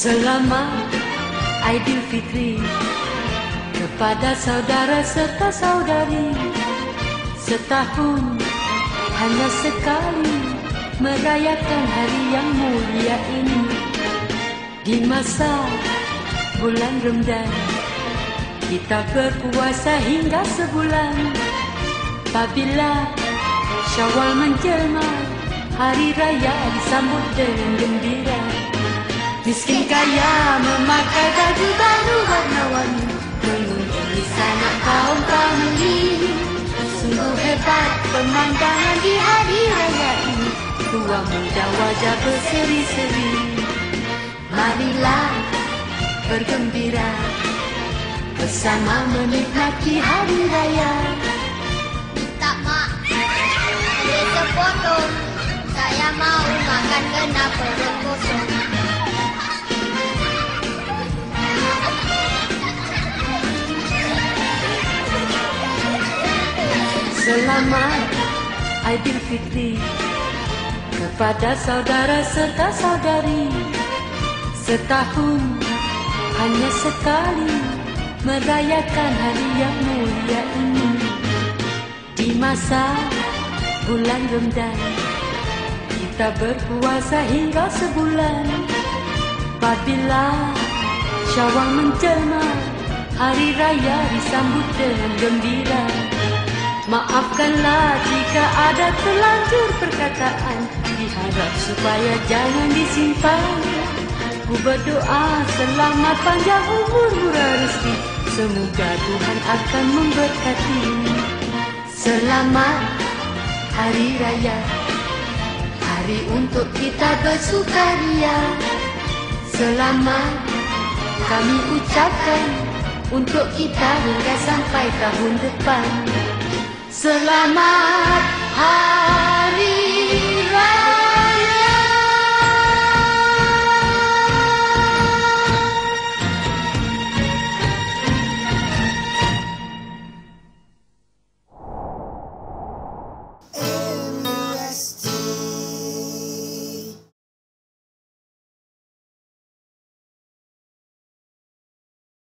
Selamat Aidilfitri kepada saudara serta saudari. Setahun hanya sekali merayakan hari yang mulia ini. Di masa bulan Ramadan kita berpuasa hingga sebulan. Apabila Syawal menjelma, hari raya disambut dengan gembira. Miskin kaya memakai baju baru warna-warni, mengunjungi sanak kaum famili. Sungguh hebat pemandangan di hari raya ini, tua muda wajah berseri-seri. Marilah bergembira bersama menikmati hari raya. Minta mak, ada sepotong, saya mau makan kena perut kosong. Selamat Aidilfitri kepada saudara serta saudari. Setahun hanya sekali merayakan hari yang mulia ini. Di masa bulan Ramadan kita berpuasa hingga sebulan. Apabila Syawal menjelma, hari raya disambut dengan gembira. Maafkanlah jika ada terlanjur perkataan, diharap supaya jangan disimpan. Ku berdoa selamat panjang umur, murah rezeki, semoga Tuhan akan memberkati. Selamat Hari Raya, hari untuk kita bersukaria. Selamat kami ucapkan untuk kita hingga sampai tahun depan. Selamat Hari